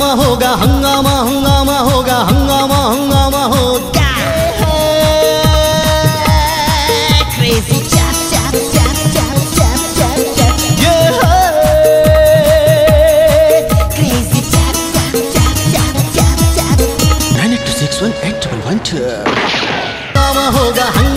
होगा हंगामा हंगामा होगा हंगामा हंगामा होगा crazy chap chap chap chap chap chap chap ये crazy chap chap chap chap chap chap 9826181112 हंगामा होगा